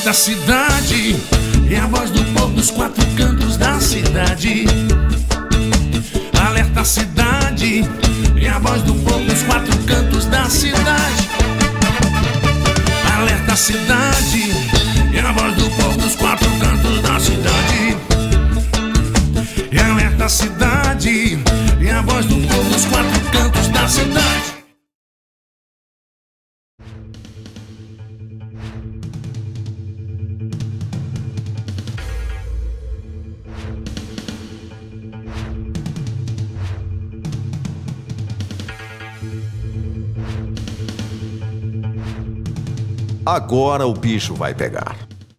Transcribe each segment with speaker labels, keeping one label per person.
Speaker 1: Alerta a cidade, é a voz do povo dos quatro cantos da cidade. Alerta a cidade, é a voz do povo dos quatro cantos da cidade. Alerta a cidade, é a voz do povo dos quatro cantos da cidade. Alerta a cidade, é a voz do povo dos quatro cantos da cidade.
Speaker 2: Agora o bicho vai pegar.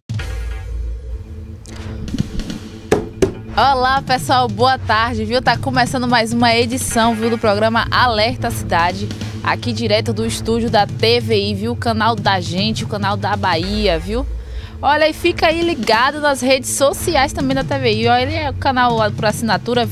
Speaker 3: Olá pessoal, boa tarde, viu? Tá começando mais uma edição, viu, do programa Alerta Cidade, aqui direto do estúdio da TVI, viu? O canal da gente, o canal da Bahia, viu? Olha, e fica aí ligado nas redes sociais também da TVI. Olha, ele é o canal por assinatura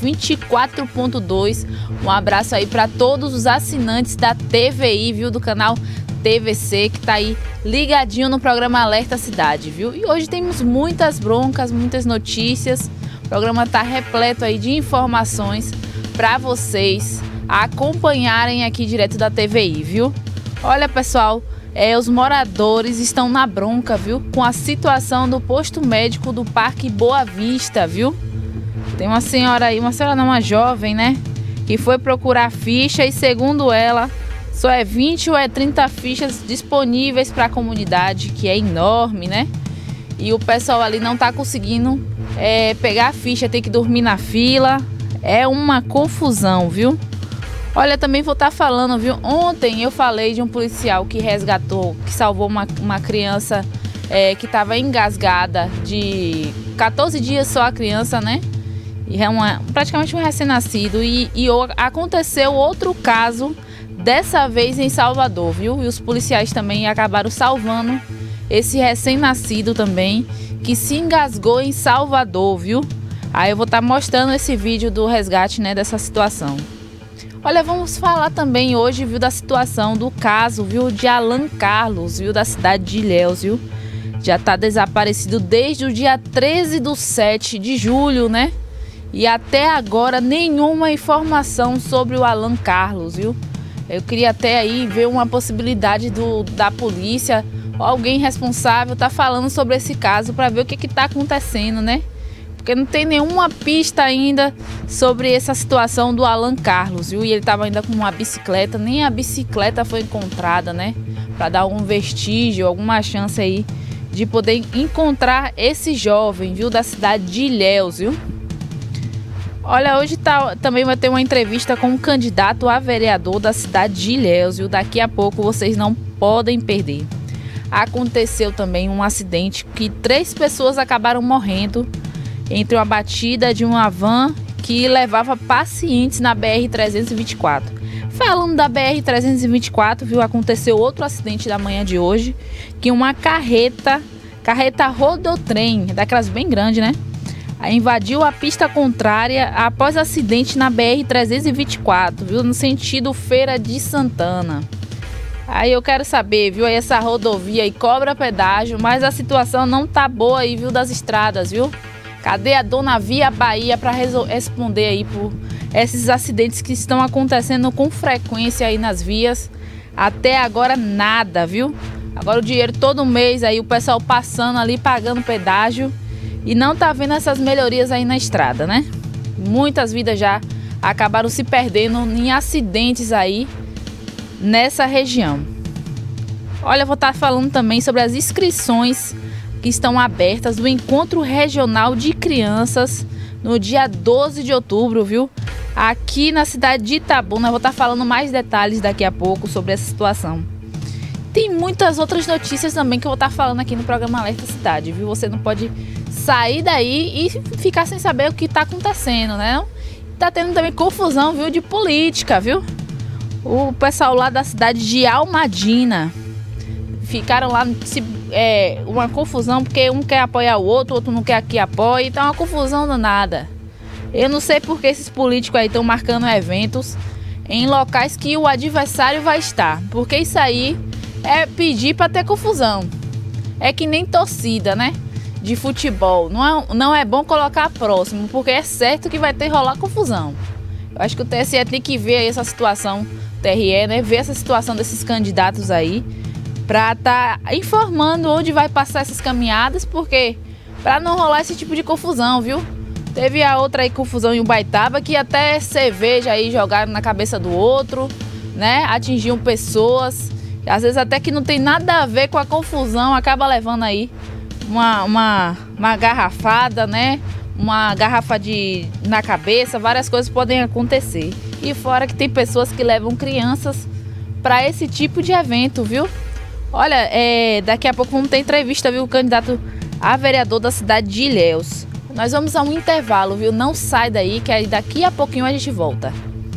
Speaker 3: 24.2. Um abraço aí para todos os assinantes da TVI, viu? Do canal TVC, que tá aí ligadinho no programa Alerta Cidade, viu? E hoje temos muitas broncas, muitas notícias. O programa tá repleto aí de informações para vocês acompanharem aqui direto da TVI, viu? Olha, pessoal, os moradores estão na bronca, viu? Com a situação do posto médico do Parque Boa Vista, viu? Tem uma senhora aí, uma jovem, né? Que foi procurar ficha e, segundo ela, só é 20 ou é 30 fichas disponíveis para a comunidade, que é enorme, né? E o pessoal ali não tá conseguindo pegar a ficha, tem que dormir na fila. É uma confusão, viu? Olha, também vou estar falando, viu? Ontem eu falei de um policial que resgatou, que salvou uma criança que estava engasgada, de 14 dias só a criança, né? E é praticamente um recém-nascido. E aconteceu outro caso, dessa vez em Salvador, viu? E os policiais também acabaram salvando esse recém-nascido também, que se engasgou em Salvador, viu? Aí eu vou estar mostrando esse vídeo do resgate, né, dessa situação. Olha, vamos falar também hoje, viu, da situação do caso, viu, de Alan Carlos, viu, da cidade de Ilhéus, viu? Já está desaparecido desde o dia 13/7 de julho, né? E até agora nenhuma informação sobre o Alan Carlos, viu? Eu queria até aí ver uma possibilidade da polícia, alguém responsável, tá falando sobre esse caso para ver o que está acontecendo, né? Porque não tem nenhuma pista ainda sobre essa situação do Alan Carlos, viu? E ele estava ainda com uma bicicleta, nem a bicicleta foi encontrada, né? Para dar algum vestígio, alguma chance aí de poder encontrar esse jovem, viu? Da cidade de Ilhéus, viu? Olha, hoje também vai ter uma entrevista com um candidato a vereador da cidade de Ilhéus, viu? Daqui a pouco vocês não podem perder. Aconteceu também um acidente que 3 pessoas acabaram morrendo entre uma batida de uma van que levava pacientes na BR-324. Falando da BR-324, viu? Aconteceu outro acidente da manhã de hoje, que uma carreta rodotrem, daquelas bem grandes, né? Invadiu a pista contrária após acidente na BR-324, viu? No sentido Feira de Santana. Aí eu quero saber, viu? Aí essa rodovia aí cobra pedágio, mas a situação não tá boa aí, viu? Das estradas, viu? Cadê a dona Via Bahia para responder aí por esses acidentes que estão acontecendo com frequência aí nas vias? Até agora nada, viu? Agora o dinheiro todo mês aí, o pessoal passando ali, pagando pedágio. E não tá vendo essas melhorias aí na estrada, né? Muitas vidas já acabaram se perdendo em acidentes aí nessa região. Olha, eu vou estar falando também sobre as inscrições que estão abertas do Encontro Regional de Crianças no dia 12 de outubro, viu? Aqui na cidade de Itabuna. Eu vou estar falando mais detalhes daqui a pouco sobre essa situação. Tem muitas outras notícias também que eu vou estar falando aqui no programa Alerta Cidade, viu? Você não pode sair daí e ficar sem saber o que está acontecendo, né? Tá tendo também confusão, viu, de política, viu? O pessoal lá da cidade de Almadina ficaram lá, uma confusão, porque um quer apoiar o outro não quer que apoie, então é uma confusão danada. Eu não sei porque esses políticos aí estão marcando eventos em locais que o adversário vai estar, porque isso aí é pedir para ter confusão. É que nem torcida, né? De futebol. Não é bom colocar próximo, porque é certo que vai ter rolar confusão. Eu acho que o TSE tem que ver aí essa situação, TRE, né? Ver essa situação desses candidatos aí, para estar informando onde vai passar essas caminhadas, porque para não rolar esse tipo de confusão, viu? Teve a outra aí confusão em Ubaitaba, que até cerveja aí jogaram na cabeça do outro, né? Atingiam pessoas, às vezes até que não tem nada a ver com a confusão, acaba levando aí uma garrafada, né? Uma garrafa na cabeça, várias coisas podem acontecer. E fora que tem pessoas que levam crianças para esse tipo de evento, viu? Olha, daqui a pouco vamos ter entrevista, viu? O candidato a vereador da cidade de Ilhéus. Nós vamos a um intervalo, viu? Não sai daí, que aí daqui a pouquinho a gente volta.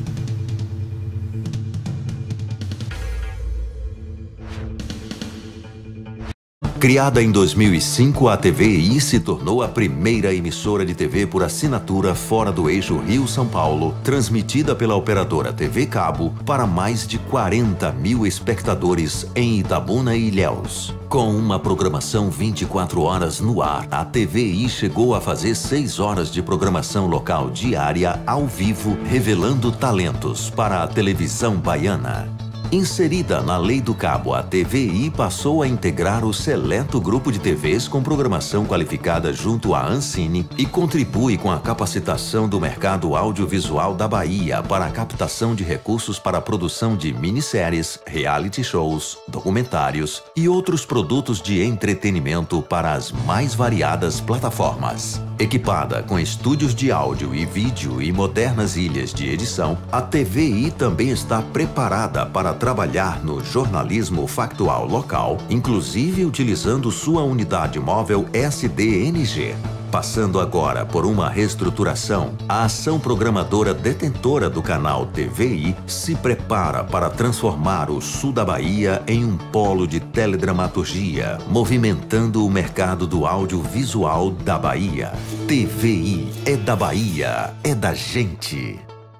Speaker 2: Criada em 2005, a TVI se tornou a primeira emissora de TV por assinatura fora do eixo Rio-São Paulo, transmitida pela operadora TV Cabo para mais de 40 mil espectadores em Itabuna e Ilhéus. Com uma programação 24 horas no ar, a TVI chegou a fazer 6 horas de programação local diária ao vivo, revelando talentos para a televisão baiana. Inserida na Lei do Cabo, a TVI passou a integrar o seleto grupo de TVs com programação qualificada junto à Ancine e contribui com a capacitação do mercado audiovisual da Bahia para a captação de recursos para a produção de minisséries, reality shows, documentários e outros produtos de entretenimento para as mais variadas plataformas. Equipada com estúdios de áudio e vídeo e modernas ilhas de edição, a TVI também está preparada para trabalhar no jornalismo factual local, inclusive utilizando sua unidade móvel SDNG. Passando agora por uma reestruturação, a ação programadora detentora do canal TVI se prepara para transformar o sul da Bahia em um polo de teledramaturgia, movimentando o mercado do audiovisual da Bahia. TVI é da Bahia, é da gente.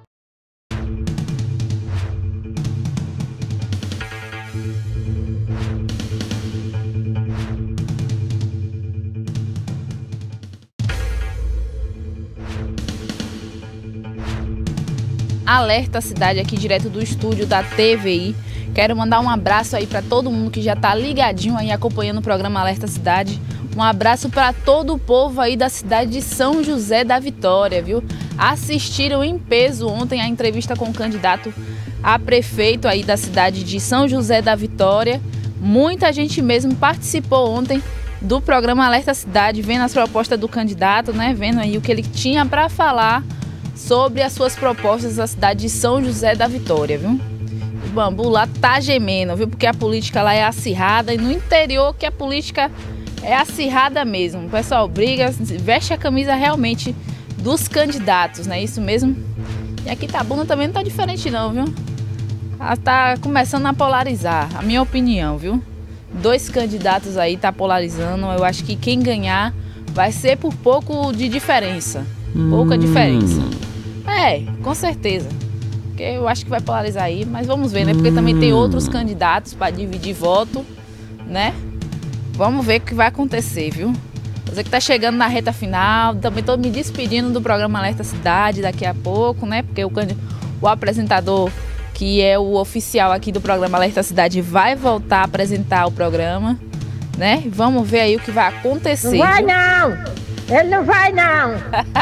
Speaker 3: Alerta Cidade aqui direto do estúdio da TVI. Quero mandar um abraço aí para todo mundo que já tá ligadinho aí acompanhando o programa Alerta Cidade. Um abraço para todo o povo aí da cidade de São José da Vitória, viu? Assistiram em peso ontem a entrevista com o candidato a prefeito aí da cidade de São José da Vitória. Muita gente mesmo participou ontem do programa Alerta Cidade, vendo as propostas do candidato, né? Vendo aí o que ele tinha para falar sobre as suas propostas da cidade de São José da Vitória, viu? O bambu lá tá gemendo, viu? Porque a política lá é acirrada e no interior que a política é acirrada mesmo. O pessoal briga, veste a camisa realmente dos candidatos, né? Isso mesmo. E aqui Itabuna também não tá diferente não, viu? Ela tá começando a polarizar, a minha opinião, viu? 2 candidatos aí tá polarizando. Eu acho que quem ganhar vai ser por pouco de diferença. Pouca diferença. Com certeza. Porque eu acho que vai polarizar aí, mas vamos ver, né? Porque também tem outros candidatos para dividir voto, né? Vamos ver o que vai acontecer, viu? Você que tá chegando na reta final, também tô me despedindo do programa Alerta Cidade daqui a pouco, né? Porque o apresentador, que é o oficial aqui do programa Alerta Cidade, vai voltar a apresentar o programa, né? Vamos ver aí o que vai acontecer.
Speaker 4: Não vai não! Ele não vai não!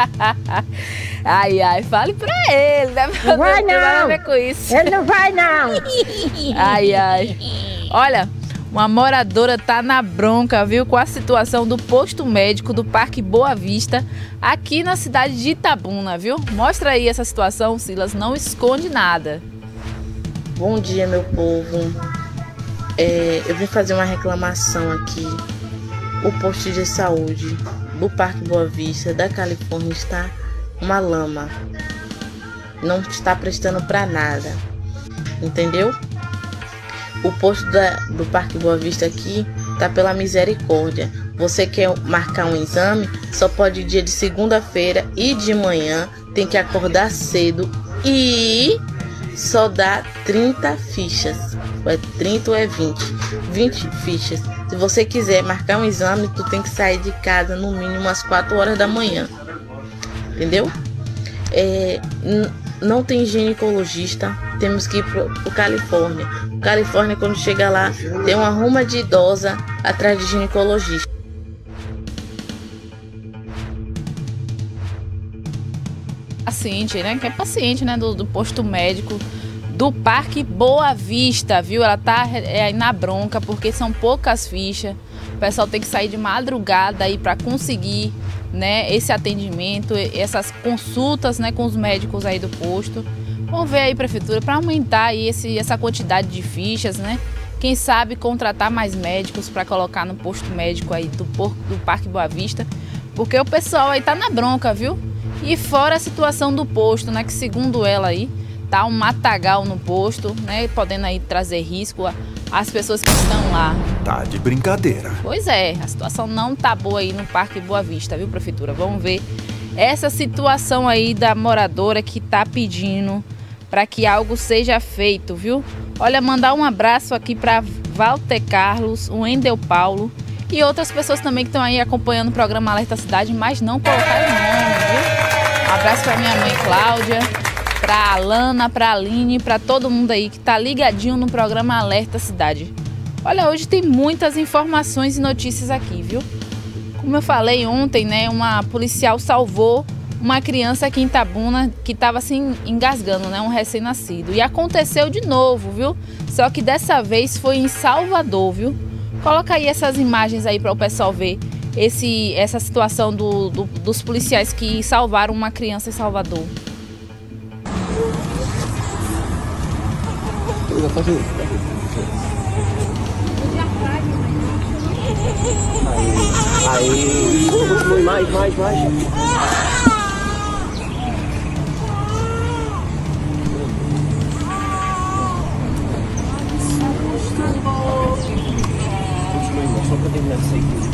Speaker 3: Ai, fale pra ele, né?
Speaker 4: Não vai não!
Speaker 3: Nada a ver com isso.
Speaker 4: Ele não vai não!
Speaker 3: Ai. Olha, uma moradora tá na bronca, viu? Com a situação do posto médico do Parque Boa Vista, aqui na cidade de Itabuna, viu? Mostra aí essa situação, Silas, não esconde nada.
Speaker 5: Bom dia, meu povo. Eu vim fazer uma reclamação aqui. O posto de saúde do Parque Boa Vista, da Califórnia, está uma lama. Não está prestando para nada. Entendeu? O posto do Parque Boa Vista aqui tá pela misericórdia. Você quer marcar um exame, só pode ir dia de segunda-feira e de manhã. Tem que acordar cedo e só dá 30 fichas. ou é 30 ou é 20 fichas. Se você quiser marcar um exame, tu tem que sair de casa no mínimo às 4 horas da manhã, entendeu? Não tem ginecologista, temos que ir pro Califórnia. O Califórnia, quando chega lá, tem uma ruma de idosa atrás de ginecologista.
Speaker 3: Paciente, né? Que é paciente, né? Do posto médico do Parque Boa Vista, viu? Ela tá aí na bronca porque são poucas fichas. O pessoal tem que sair de madrugada aí para conseguir, né, esse atendimento, essas consultas, né, com os médicos aí do posto. Vamos ver aí, prefeitura, para aumentar aí essa quantidade de fichas, né? Quem sabe contratar mais médicos para colocar no posto médico aí do Parque Boa Vista, porque o pessoal aí tá na bronca, viu? E fora a situação do posto, né, que segundo ela aí, tá um matagal no posto, né, podendo aí trazer risco às pessoas que estão lá.
Speaker 1: Tá de brincadeira.
Speaker 3: Pois é, a situação não tá boa aí no Parque Boa Vista, viu, prefeitura? Vamos ver essa situação aí da moradora que tá pedindo para que algo seja feito, viu? Olha, mandar um abraço aqui para Walter Carlos, o Wendel Paulo e outras pessoas também que estão aí acompanhando o programa Alerta Cidade, mas não colocaram o nome, viu? Um abraço para minha mãe Cláudia, para a Alana, para a Aline, para todo mundo aí que tá ligadinho no programa Alerta Cidade. Olha, hoje tem muitas informações e notícias aqui, viu? Como eu falei ontem, né, uma policial salvou uma criança aqui em Itabuna que estava assim engasgando, né, um recém-nascido. E aconteceu de novo, viu? Só que dessa vez foi em Salvador, viu? Coloca aí essas imagens aí para o pessoal ver essa situação dos policiais que salvaram uma criança em Salvador.
Speaker 6: Aí, mais. Só pra terminar isso aí.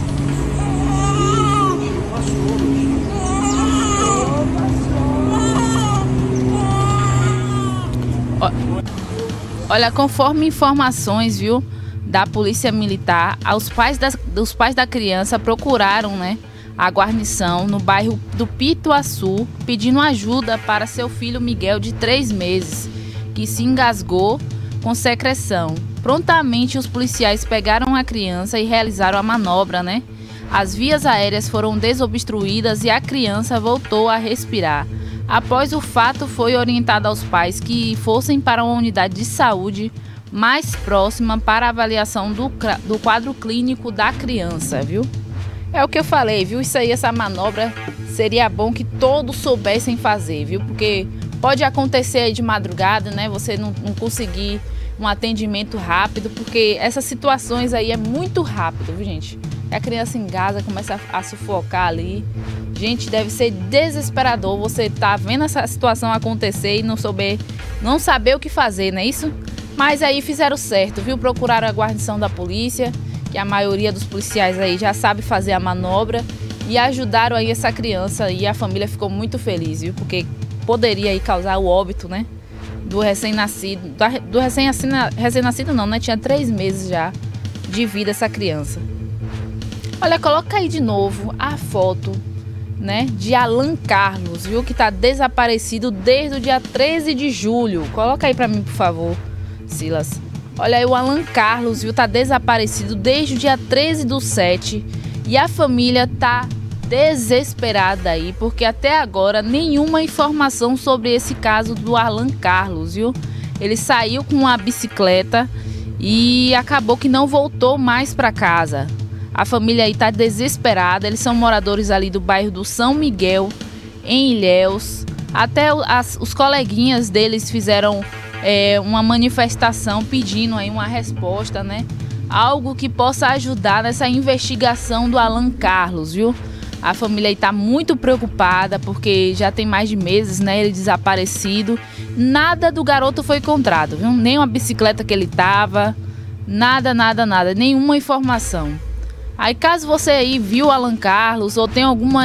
Speaker 3: Olha, conforme informações, viu, da Polícia Militar, os pais da criança procuraram, né, a guarnição no bairro do Pituaçu, pedindo ajuda para seu filho Miguel, de 3 meses, que se engasgou com secreção. Prontamente, os policiais pegaram a criança e realizaram a manobra, né? As vias aéreas foram desobstruídas e a criança voltou a respirar. Após o fato, foi orientado aos pais que fossem para uma unidade de saúde mais próxima para avaliação do quadro clínico da criança, viu? É o que eu falei, viu? Isso aí, essa manobra seria bom que todos soubessem fazer, viu? Porque pode acontecer aí de madrugada, né? Você não conseguir um atendimento rápido, porque essas situações aí é muito rápido, viu, gente? A criança engasga, começa a sufocar ali. Gente, deve ser desesperador você tá vendo essa situação acontecer e não saber o que fazer, não é isso? Mas aí fizeram certo, viu? Procuraram a guarnição da polícia, que a maioria dos policiais aí já sabe fazer a manobra, e ajudaram aí essa criança, e a família ficou muito feliz, viu? Porque poderia aí causar o óbito, né, do recém-nascido. Do recém-nascido não, né? Tinha 3 meses já de vida essa criança. Olha, coloca aí de novo a foto, né, de Alan Carlos, viu, que tá desaparecido desde o dia 13 de julho. Coloca aí pra mim, por favor, Silas. Olha aí, o Alan Carlos, viu, tá desaparecido desde o dia 13/7 e a família tá desesperada aí, porque até agora nenhuma informação sobre esse caso do Alan Carlos, viu? Ele saiu com uma bicicleta e acabou que não voltou mais para casa. A família aí tá desesperada, eles são moradores ali do bairro do São Miguel, em Ilhéus. Até os coleguinhas deles fizeram uma manifestação pedindo aí uma resposta, né? Algo que possa ajudar nessa investigação do Alan Carlos, viu? A família aí tá muito preocupada, porque já tem mais de meses, né, ele desaparecido. Nada do garoto foi encontrado, viu? Nem uma bicicleta que ele tava, nada, nenhuma informação. Aí caso você aí viu o Alan Carlos ou tem alguma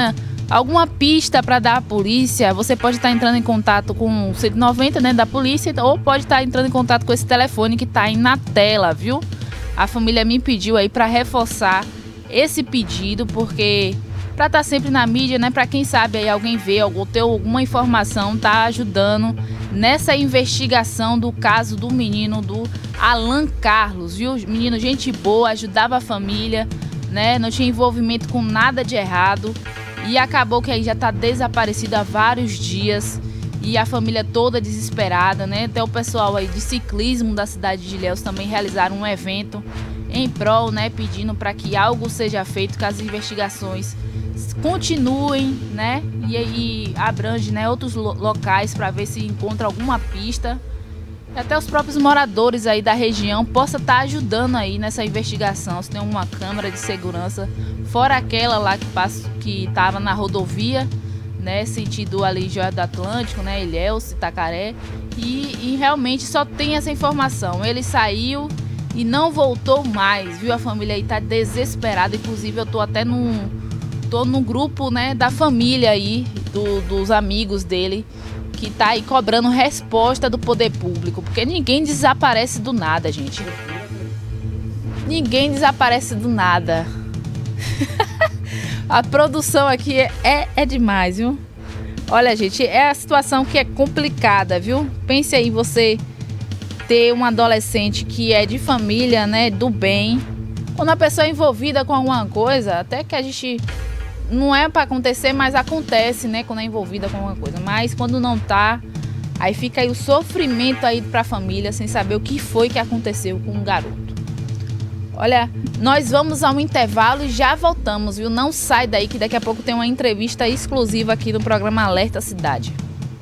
Speaker 3: alguma pista para dar à polícia, você pode estar entrando em contato com o 190, né, da polícia, ou pode estar entrando em contato com esse telefone que está aí na tela, viu? A família me pediu aí para reforçar esse pedido, porque para estar sempre na mídia, né, para quem sabe aí alguém vê ou ter alguma informação, tá ajudando nessa investigação do caso do menino do Alan Carlos, viu? Menino gente boa, ajudava a família, né? Não tinha envolvimento com nada de errado e acabou que aí já tá desaparecido há vários dias e a família toda desesperada, né? Até o pessoal aí de ciclismo da cidade de Ilhéus também realizaram um evento em prol, né, pedindo para que algo seja feito, que as investigações continuem, né, e abrange, né, outros locais para ver se encontra alguma pista. E até os próprios moradores aí da região possa estar ajudando aí nessa investigação, se tem uma câmera de segurança, fora aquela lá que estava na rodovia, né, sentido ali Joia do Atlântico, né, Ilhéus, Itacaré, e realmente só tem essa informação. Ele saiu e não voltou mais, viu? A família aí tá desesperada, inclusive eu tô até no grupo, né, da família aí, dos amigos dele, que tá aí cobrando resposta do poder público, porque ninguém desaparece do nada, gente. Ninguém desaparece do nada. A produção aqui é demais, viu? Olha, gente, é a situação que é complicada, viu? Pense aí você ter um adolescente que é de família, né, do bem. Quando a pessoa é envolvida com alguma coisa, até que a gente não é para acontecer, mas acontece, né, quando é envolvida com alguma coisa. Mas quando não tá, aí fica aí o sofrimento aí para a família, sem saber o que foi que aconteceu com o garoto. Olha, nós vamos ao intervalo e já voltamos, viu? Não sai daí que daqui a pouco tem uma entrevista exclusiva aqui no programa Alerta Cidade.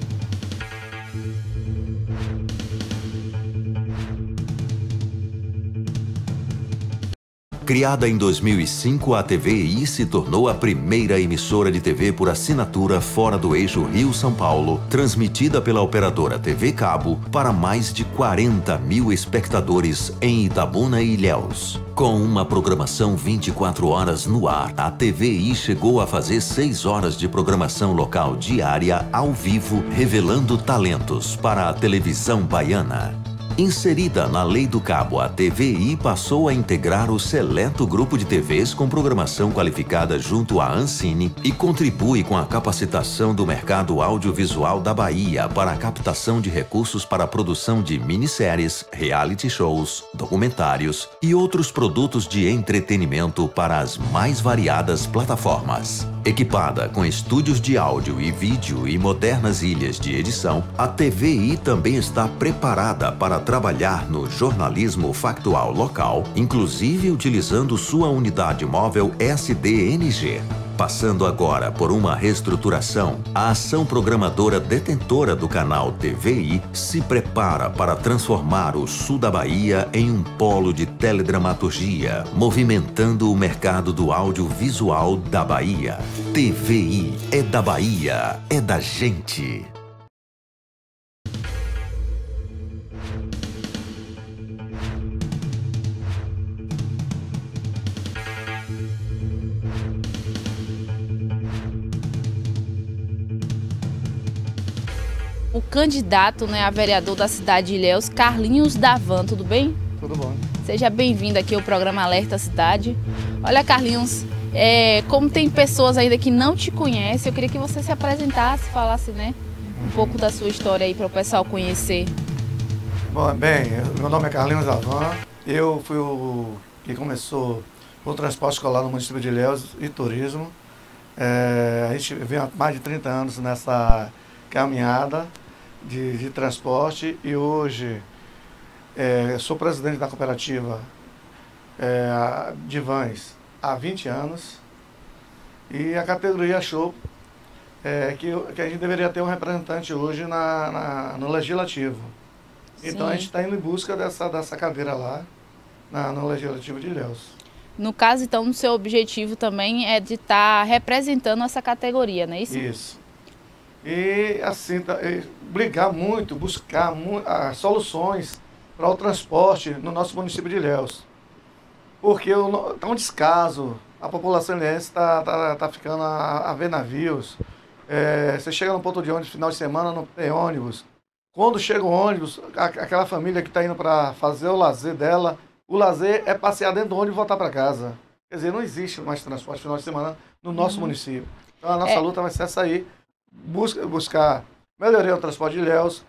Speaker 2: Criada em 2005, a TVI se tornou a primeira emissora de TV por assinatura fora do eixo Rio-São Paulo, transmitida pela operadora TV Cabo para mais de 40 mil espectadores em Itabuna e Ilhéus. Com uma programação 24 horas no ar, a TVI chegou a fazer 6 horas de programação local diária ao vivo, revelando talentos para a televisão baiana. Inserida na Lei do Cabo, a TVI passou a integrar o seleto grupo de TVs com programação qualificada junto à Ancine e contribui com a capacitação do mercado audiovisual da Bahia para a captação de recursos para a produção de minisséries, reality shows, documentários e outros produtos de entretenimento para as mais variadas plataformas. Equipada com estúdios de áudio e vídeo e modernas ilhas de edição, a TVI também está preparada para trabalhar no jornalismo factual local, inclusive utilizando sua unidade móvel SDNG. Passando agora por uma reestruturação, a ação programadora detentora do canal TVI se prepara para transformar o sul da Bahia em um polo de teledramaturgia, movimentando o mercado do audiovisual da Bahia. TVI é da Bahia, é da gente.
Speaker 3: O candidato, né, a vereador da cidade de Ilhéus, Carlinhos Davan, tudo bem?
Speaker 7: Tudo bom.
Speaker 3: Seja bem-vindo aqui ao programa Alerta Cidade. Olha, Carlinhos, como tem pessoas ainda que não te conhecem, eu queria que você se apresentasse, falasse, né, um pouco da sua história aí para o pessoal conhecer.
Speaker 7: Bom, bem, meu nome é Carlinhos Davan, eu fui o que começou o transporte escolar no município de Ilhéus e turismo. A gente vem há mais de 30 anos nessa caminhada de transporte e hoje sou presidente da cooperativa de vans há 20 anos e a categoria achou que a gente deveria ter um representante hoje no Legislativo. Sim. Então a gente está indo em busca dessa cadeira lá no Legislativo de Ilhéus. No
Speaker 3: caso, então, o seu objetivo também é de estar representando essa categoria, não é isso?
Speaker 7: Isso. E assim, brigar muito, buscar soluções para o transporte no nosso município de Ilhéus. Porque está um descaso a população ilhéense está ficando a ver navios. Você chega no ponto de ônibus, final de semana, não tem ônibus. Quando chega o ônibus, aquela família que está indo para fazer o lazer dela, o lazer é passear dentro do ônibus e voltar para casa. Quer dizer, não existe mais transporte final de semana no nosso município. Então a nossa luta vai ser essa aí, buscar melhoria no transporte de Ilhéus.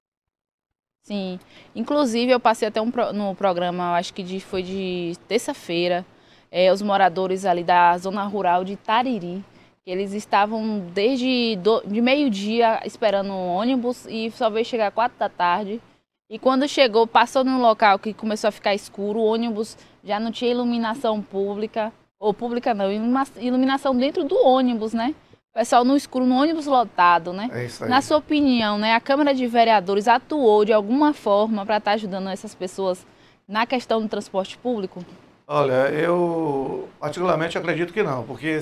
Speaker 3: Sim, inclusive eu passei até no programa, acho que foi de terça-feira, os moradores ali da zona rural de Tariri, eles estavam desde de meio-dia esperando um ônibus e só veio chegar 4 da tarde. E quando chegou, passou num local que começou a ficar escuro, o ônibus já não tinha iluminação pública, ou pública não, iluminação dentro do ônibus, né? O pessoal no escuro, no ônibus lotado, né?
Speaker 7: É isso aí.
Speaker 3: Na sua opinião, né, a Câmara de Vereadores atuou de alguma forma para estar ajudando essas pessoas na questão do transporte público?
Speaker 7: Olha, eu particularmente acredito que não, porque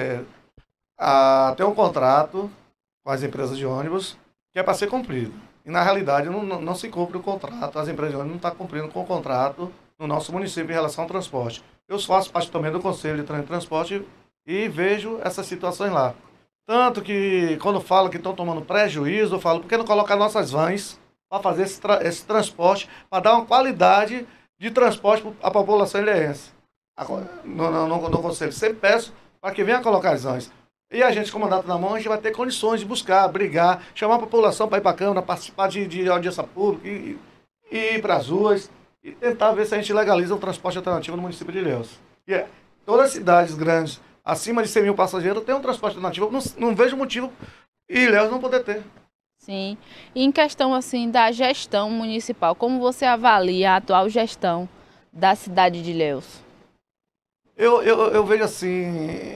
Speaker 7: tem um contrato com as empresas de ônibus que é para ser cumprido. E na realidade não se cumpre o contrato, as empresas de ônibus não estão cumprindo com o contrato no nosso município em relação ao transporte. Eu faço parte também do Conselho de Trânsito e Transporte e vejo essas situações lá. Tanto que quando falo que estão tomando prejuízo, eu falo, por que não colocar nossas vans para fazer esse transporte, para dar uma qualidade de transporte à população ilhéense? No Conselho, sempre peço para que venha colocar as vans. E a gente, com o mandato na mão, a gente vai ter condições de buscar, brigar, chamar a população para ir para a Câmara, participar de audiência pública, e ir para as ruas, e tentar ver se a gente legaliza o transporte alternativo no município de Ilhéus. Todas as cidades grandes, acima de 100 mil passageiros, tem um transporte alternativo. Não vejo motivo Ilhéus não poder ter.
Speaker 3: Sim. E em questão assim da gestão municipal, como você avalia a atual gestão da cidade de Ilhéus?
Speaker 7: Eu vejo assim,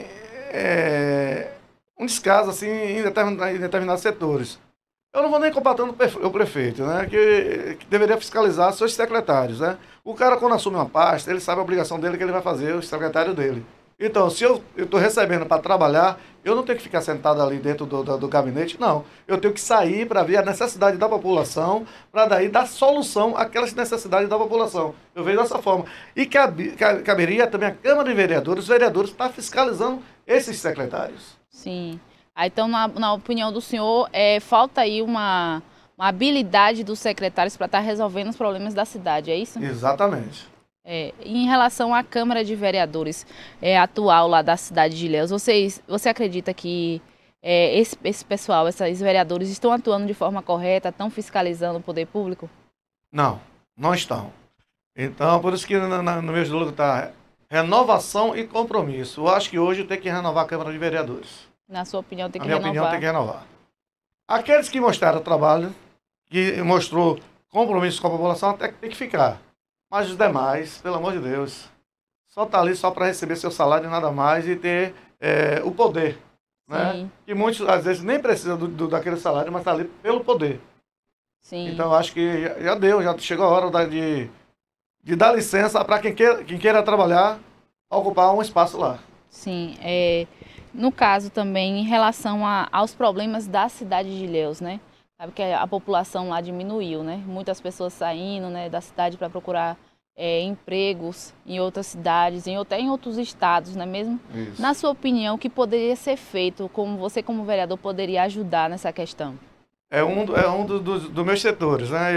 Speaker 7: um descaso assim, em determinados setores. Eu não vou nem comparar tanto o prefeito, né, que deveria fiscalizar seus secretários. Né? O cara, quando assume uma pasta, ele sabe a obrigação dele que ele vai fazer, o secretário dele. Então, se eu estou recebendo para trabalhar, eu não tenho que ficar sentado ali dentro do gabinete, não. Eu tenho que sair para ver a necessidade da população, para daí dar solução àquelas necessidades da população. Eu vejo dessa forma. E caberia também a Câmara de Vereadores, os vereadores estar fiscalizando esses secretários.
Speaker 3: Sim. Então, na opinião do senhor, falta aí uma habilidade dos secretários para estar resolvendo os problemas da cidade, é isso?
Speaker 7: Exatamente.
Speaker 3: Em relação à Câmara de Vereadores atual lá da cidade de Ilhéus, você acredita que esse pessoal, esses vereadores estão atuando de forma correta, estão fiscalizando o poder público?
Speaker 7: Não estão. Então, por isso que no meu jogo está renovação e compromisso. Eu acho que hoje tem que renovar a Câmara de Vereadores.
Speaker 3: Na sua opinião, tem que
Speaker 7: renovar? Na minha opinião, tem que renovar. Aqueles que mostraram trabalho, que mostrou compromisso com a população, até que tem que ficar. Mas os demais, pelo amor de Deus, só está ali só para receber seu salário e nada mais e ter o poder. Né? Que muitos, às vezes, nem precisam daquele salário, mas está ali pelo poder.
Speaker 3: Sim.
Speaker 7: Então, acho que já chegou a hora de dar licença para quem queira trabalhar, ocupar um espaço lá.
Speaker 3: Sim. No caso também, em relação aos problemas da cidade de Ilhéus, né? Sabe que a população lá diminuiu, né? Muitas pessoas saindo, né, da cidade para procurar empregos em outras cidades, até em outros estados, não é mesmo?
Speaker 7: Isso.
Speaker 3: Na sua opinião, o que poderia ser feito, como você como vereador poderia ajudar nessa questão?
Speaker 7: É um dos meus setores, né?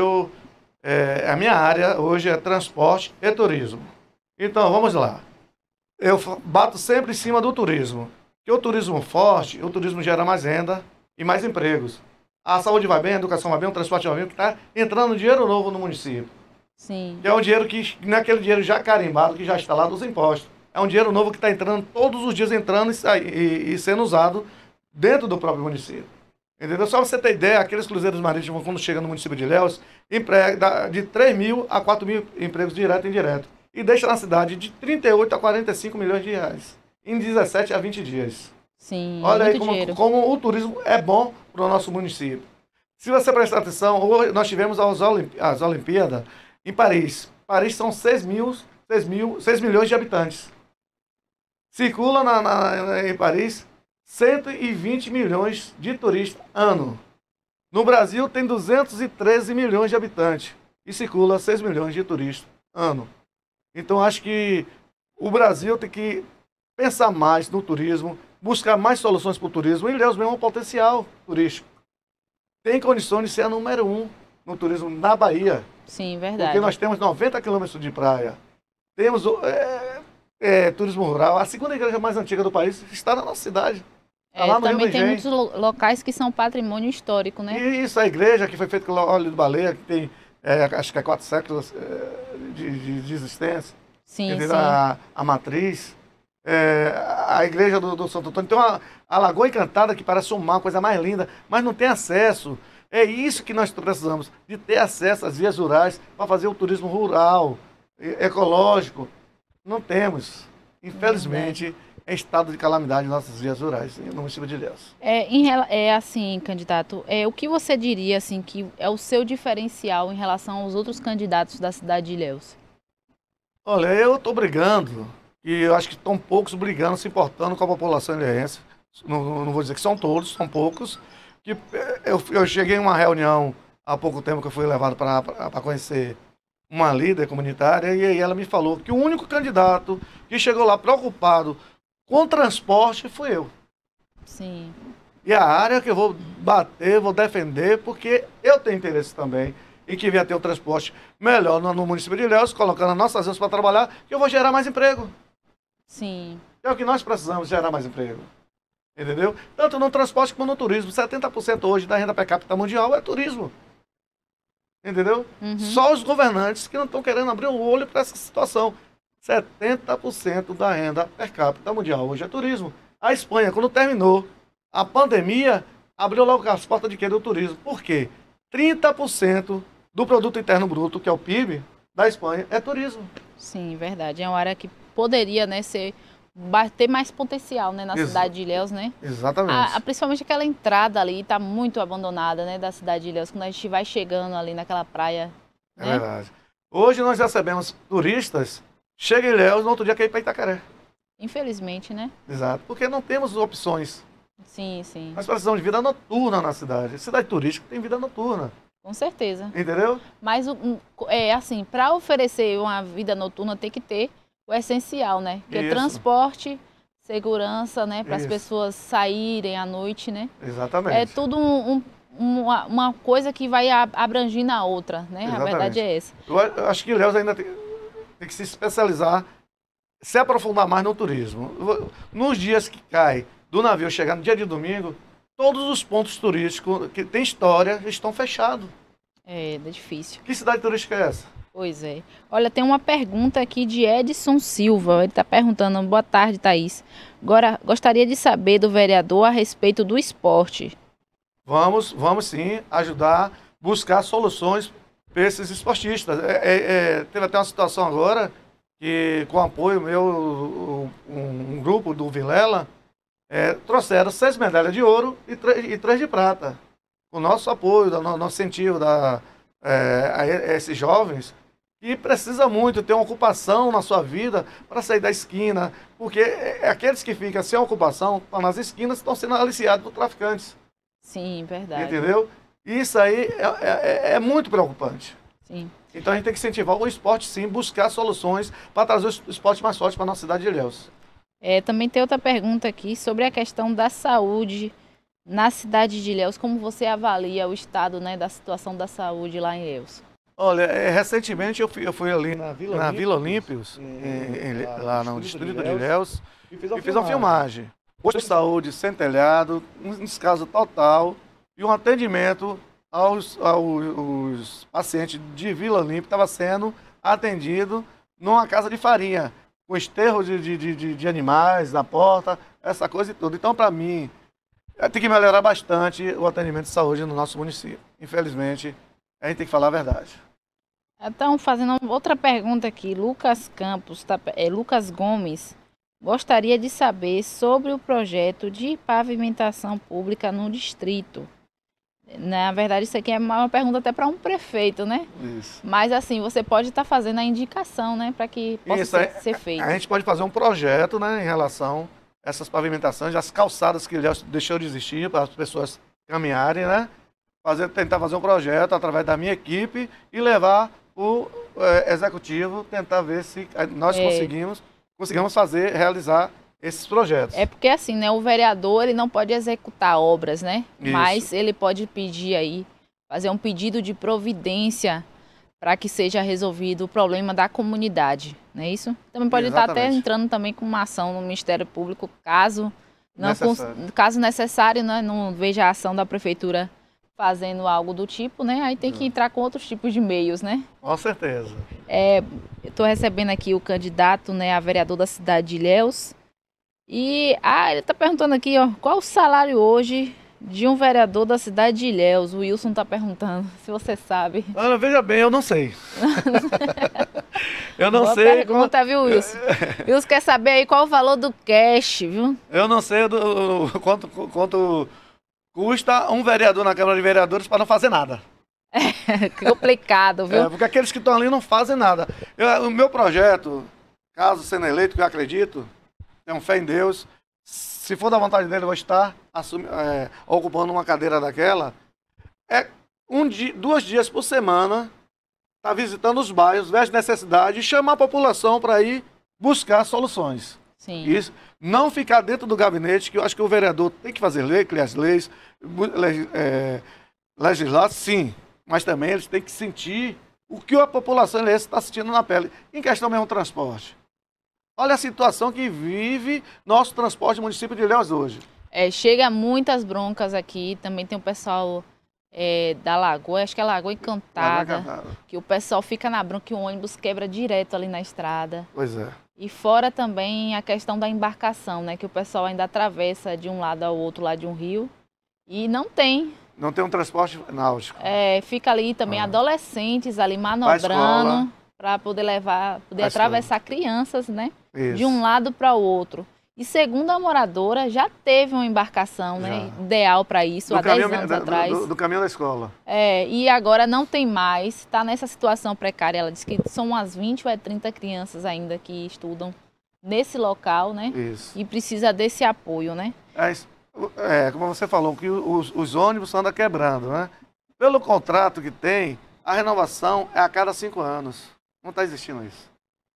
Speaker 7: A minha área hoje é transporte e turismo. Então, vamos lá. Eu bato sempre em cima do turismo. Porque o turismo forte, o turismo gera mais renda e mais empregos. A saúde vai bem, a educação vai bem, o transporte vai bem, porque está entrando dinheiro novo no município.
Speaker 3: Sim.
Speaker 7: Que é um dinheiro que não é aquele dinheiro já carimbado, que já está lá dos impostos. É um dinheiro novo que está entrando, todos os dias entrando e sendo usado dentro do próprio município. Entendeu? Só para você ter ideia, aqueles cruzeiros marítimos, quando chegam no município de Ilhéus, emprega de 3 mil a 4 mil empregos direto e indireto. E deixa na cidade de 38 a 45 milhões de reais, em 17 a 20 dias.
Speaker 3: Sim,
Speaker 7: olha aí como o turismo é bom para o nosso município. Se você prestar atenção, hoje nós tivemos as Olimpíadas em Paris. Paris são 6 milhões de habitantes. Circula em Paris 120 milhões de turistas ano. No Brasil tem 213 milhões de habitantes e circula 6 milhões de turistas ano. Então acho que o Brasil tem que pensar mais no turismo, buscar mais soluções para o turismo. Ilhéus mesmo é um potencial turístico. Tem condições de ser a número 1 no turismo na Bahia.
Speaker 3: Sim, verdade.
Speaker 7: Porque nós temos 90 quilômetros de praia. Temos turismo rural. A segunda igreja mais antiga do país está na nossa cidade. Está lá no Rio
Speaker 3: também
Speaker 7: do
Speaker 3: tem
Speaker 7: Engenho.
Speaker 3: muitos locais que são patrimônio histórico, né?
Speaker 7: E isso, a igreja que foi feita com óleo de baleia, que tem, acho que 4 séculos de existência.
Speaker 3: Sim,
Speaker 7: Entendeu?
Speaker 3: sim.
Speaker 7: A matriz. A igreja do Santo Antônio tem a Lagoa Encantada, que parece um mar, uma coisa mais linda, mas não tem acesso. É isso que nós precisamos, de ter acesso às vias rurais para fazer o turismo rural, ecológico. Não temos. Infelizmente, é estado de calamidade em nossas vias rurais, no município de Ilhéus.
Speaker 3: Assim, candidato, o que você diria assim, que é o seu diferencial em relação aos outros candidatos da cidade de Ilhéus?
Speaker 7: Olha, eu estou brigando, e eu acho que estão poucos brigando, se importando com a população ilhéense. Não vou dizer que são todos, são poucos. Que eu cheguei em uma reunião há pouco tempo que eu fui levado para conhecer uma líder comunitária, e aí ela me falou que o único candidato que chegou lá preocupado com transporte fui eu.
Speaker 3: Sim.
Speaker 7: E a área que eu vou bater, vou defender, porque eu tenho interesse também em que venha ter o transporte melhor no município de Ilhéus, colocando as nossas mãos para trabalhar, que eu vou gerar mais emprego.
Speaker 3: Sim.
Speaker 7: É o que nós precisamos, gerar mais emprego. Entendeu? Tanto no transporte como no turismo. 70% hoje da renda per capita mundial é turismo. Entendeu?
Speaker 3: Uhum.
Speaker 7: Só os governantes que não estão querendo abrir o olho para essa situação. 70% da renda per capita mundial hoje é turismo. A Espanha, quando terminou a pandemia, abriu logo as portas de quê? Do turismo. Por quê? 30% do produto interno bruto, que é o PIB, da Espanha, é turismo.
Speaker 3: Sim, verdade. É uma área que poderia, né, ter mais potencial, né, na cidade de Ilhéus, né?
Speaker 7: Exatamente.
Speaker 3: Principalmente aquela entrada ali, está muito abandonada, né, da cidade de Ilhéus, quando a gente vai chegando ali naquela praia.
Speaker 7: É
Speaker 3: né?
Speaker 7: verdade. Hoje nós recebemos turistas, chega em Ilhéus, no outro dia quer ir para Itacaré.
Speaker 3: Infelizmente, né?
Speaker 7: Exato, porque não temos opções.
Speaker 3: Sim, sim.
Speaker 7: Nós precisamos de vida noturna na cidade. Cidade turística tem vida noturna,
Speaker 3: Com certeza.
Speaker 7: entendeu?
Speaker 3: Mas, assim, para oferecer uma vida noturna tem que ter o essencial, né? Que é
Speaker 7: Isso.
Speaker 3: transporte, segurança, né? Para as
Speaker 7: Isso.
Speaker 3: pessoas saírem à noite, né?
Speaker 7: Exatamente.
Speaker 3: É tudo uma coisa que vai abrangir na outra, né? A
Speaker 7: Exatamente.
Speaker 3: verdade é essa.
Speaker 7: Eu acho que Ilhéus ainda tem que se especializar, se aprofundar mais no turismo. Nos dias que cai do navio chegar no dia de domingo, todos os pontos turísticos que tem história estão fechados.
Speaker 3: É difícil.
Speaker 7: Que cidade turística é essa?
Speaker 3: Pois é. Olha, tem uma pergunta aqui de Edson Silva. Ele está perguntando, boa tarde, Thaís. Agora, gostaria de saber do vereador a respeito do esporte.
Speaker 7: Vamos sim ajudar, buscar soluções para esses esportistas. Teve até uma situação agora que, com apoio meu, um grupo do Vilela, trouxeram 6 medalhas de ouro e 3 de prata. Com o nosso apoio, nosso incentivo a esses jovens, que precisa muito ter uma ocupação na sua vida para sair da esquina, porque aqueles que ficam sem ocupação, estão nas esquinas, estão sendo aliciados por traficantes.
Speaker 3: Sim, verdade.
Speaker 7: Entendeu? Isso aí é muito preocupante.
Speaker 3: Sim.
Speaker 7: Então a gente tem que incentivar o esporte, sim, buscar soluções para trazer o esporte mais forte para a nossa cidade de Ilhéus.
Speaker 3: Também tem outra pergunta aqui sobre a questão da saúde na cidade de Ilhéus. Como você avalia o estado, né, da situação da saúde lá em Ilhéus?
Speaker 7: Olha, recentemente eu fui ali na Vila Olímpios, lá no distrito de Ilhéus, e fiz uma filmagem. Posto de saúde sem telhado, um descaso total e um atendimento aos pacientes de Vila Olímpia estava sendo atendido numa casa de farinha, com esterro de animais na porta, essa coisa e tudo. Então, para mim, tem que melhorar bastante o atendimento de saúde no nosso município. Infelizmente, a gente tem que falar a verdade.
Speaker 3: Então, fazendo outra pergunta aqui, Lucas Gomes gostaria de saber sobre o projeto de pavimentação pública no distrito. Na verdade, isso aqui é uma pergunta até para um prefeito, né?
Speaker 7: Isso.
Speaker 3: Mas assim, você pode estar fazendo a indicação, né, para que possa ser feito.
Speaker 7: A gente pode fazer um projeto, né, em relação a essas pavimentações, as calçadas que já deixou de existir para as pessoas caminharem, né? Tentar fazer um projeto através da minha equipe e levar o executivo, tentar ver se nós conseguimos realizar esses projetos.
Speaker 3: É porque assim, né, o vereador ele não pode executar obras, né?
Speaker 7: Isso.
Speaker 3: Mas ele pode pedir aí, fazer um pedido de providência para que seja resolvido o problema da comunidade, não é isso? Também pode estar até
Speaker 7: Exatamente.
Speaker 3: entrando também com uma ação no Ministério Público, caso
Speaker 7: Necessário.
Speaker 3: caso necessário, né, não veja a ação da prefeitura fazendo algo do tipo, né? Aí tem que entrar com outros tipos de meios, né?
Speaker 7: Com certeza.
Speaker 3: Eu estou recebendo aqui o candidato, né, a vereador da cidade de Ilhéus. E ele está perguntando aqui, ó, qual o salário hoje de um vereador da cidade de Ilhéus? O Wilson está perguntando, se você sabe.
Speaker 7: Ana, veja bem, eu não sei. Eu não
Speaker 3: Boa
Speaker 7: sei.
Speaker 3: pergunta, viu, Wilson? Wilson quer saber aí qual o valor do cash, viu?
Speaker 7: Eu não sei quanto custa um vereador na Câmara de Vereadores para não fazer nada.
Speaker 3: Que complicado, viu?
Speaker 7: Porque aqueles que estão ali não fazem nada. O meu projeto, caso sendo eleito, que eu acredito, tenho fé em Deus, se for da vontade dele, eu vou estar ocupando uma cadeira daquela. É 2 dias por semana, tá visitando os bairros, ver as necessidades e chamar a população para ir buscar soluções.
Speaker 3: Sim.
Speaker 7: Isso, não ficar dentro do gabinete, que eu acho que o vereador tem que fazer lei, criar as leis, legislar, sim, mas também eles têm que sentir o que a população está sentindo na pele. Em questão mesmo do transporte. Olha a situação que vive nosso transporte no município de Ilhéus hoje.
Speaker 3: Chega muitas broncas aqui, também tem o pessoal da Lagoa, acho que é Lagoa Encantada, que o pessoal fica na bronca e o ônibus quebra direto ali na estrada.
Speaker 7: Pois é.
Speaker 3: E fora também a questão da embarcação, né? Que o pessoal ainda atravessa de um lado ao outro lado de um rio e não tem.
Speaker 7: Não tem um transporte náutico.
Speaker 3: Fica ali também adolescentes ali manobrando para poder atravessar crianças, né?
Speaker 7: Isso.
Speaker 3: De um lado para o outro. E segundo a moradora, já teve uma embarcação, né, ideal para isso, há 10 anos atrás.
Speaker 7: Do caminho da escola.
Speaker 3: E agora não tem mais, está nessa situação precária. Ela disse que são umas 20 ou 30 crianças ainda que estudam nesse local, né?
Speaker 7: Isso.
Speaker 3: E precisa desse apoio, né?
Speaker 7: Como você falou, que os ônibus andam quebrando, né? Pelo contrato que tem, a renovação é a cada 5 anos. Não está existindo isso.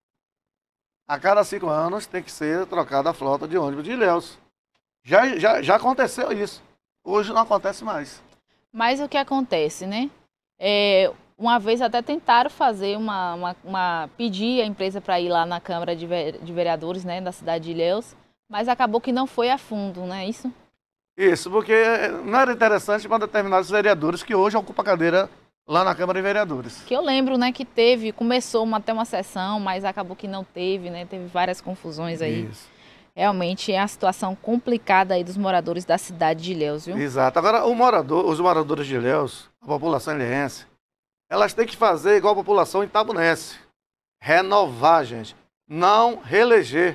Speaker 7: A cada 5 anos tem que ser trocada a frota de ônibus de Ilhéus. Já aconteceu isso. Hoje não acontece mais.
Speaker 3: Mas o que acontece, né? Uma vez até tentaram fazer pedir a empresa para ir lá na Câmara de Vereadores, né, da cidade de Ilhéus, mas acabou que não foi a fundo, não é isso?
Speaker 7: Isso, porque não era interessante para determinados vereadores que hoje ocupam a cadeira lá na Câmara de Vereadores.
Speaker 3: Que eu lembro, né, que começou até uma sessão, mas acabou que não teve, né, teve várias confusões aí.
Speaker 7: Isso.
Speaker 3: Realmente é a situação complicada aí dos moradores da cidade de Ilhéus, viu?
Speaker 7: Exato. Agora, os moradores de Ilhéus, a população ilhéense, elas têm que fazer igual a população itabunense. Renovar, gente. Não reeleger.